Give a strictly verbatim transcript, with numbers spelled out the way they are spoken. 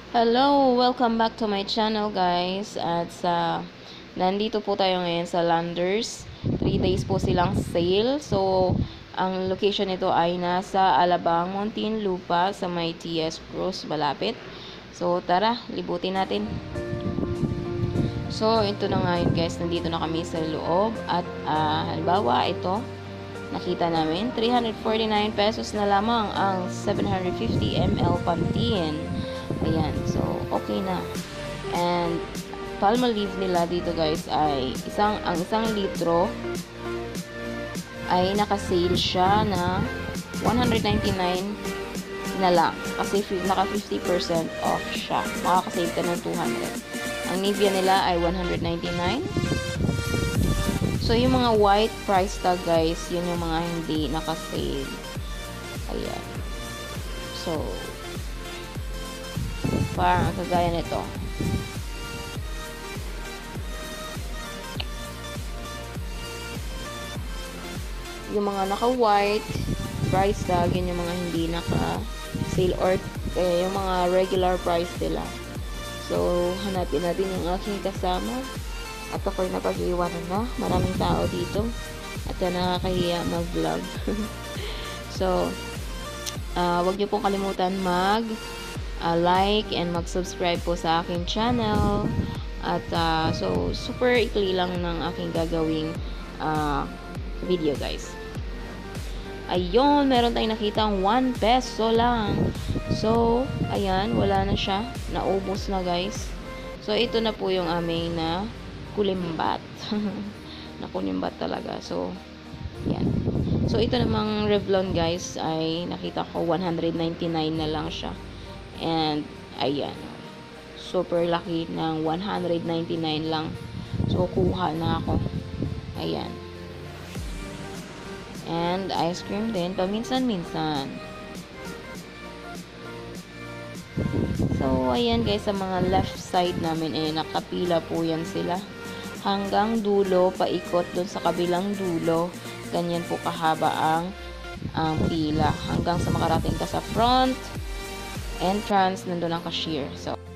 Hello! Welcome back to my channel guys. At sa nandito po tayo ngayon sa Landers. three days po silang sale. So, ang location nito ay nasa Alabang Muntinlupa sa may T S Cruz, malapit. So, tara, libutin natin. So, ito na nga yun guys. Nandito na kami sa loob. At uh, halimbawa, ito, nakita namin, three hundred forty-nine pesos na lamang ang seven hundred fifty milliliters Pantene. Ayan, so okay na. And Palmolive nila dito guys ay isang ang isang litro ay naka-sale siya na one hundred ninety-nine na lang kasi naka fifty percent off siya. Makaka-save ka ng two hundred. Ang Nivea nila ay one hundred ninety-nine. So yung mga white price tag guys, yun yung mga hindi naka-sale. Ayan. So parang kagaya nito. Yung mga naka-white price tag, yun yung mga hindi naka-sale or eh, yung mga regular price nila. So, hanapin natin yung aking kasama. At ako'y napag-iwanan na. Maraming tao dito. At uh, nakakahiya mag-vlog. So, uh, wag niyo pong kalimutan mag Uh, like and mag-subscribe po sa aking channel. At uh, so super ikli lang ng aking gagawing uh, video guys. Ayun, meron tayong nakitang one peso lang. So ayan, wala na siya, naubos na guys. So ito na po yung aming na kulimbat. Na kulimbat talaga. So yan. So ito namang Revlon guys ay nakita ko one hundred ninety-nine na lang siya. And, ayan. Super laki ng one hundred ninety-nine lang. So, kuha na ako. Ayan. And, ice cream din. Paminsan-minsan. So, ayan guys. Sa mga left side namin, eh, nakapila po yan sila. Hanggang dulo, paikot dun sa kabilang dulo. Ganyan po kahaba ang, ang pila. Hanggang sa makarating ka sa front entrance, nandun ang cashier. So,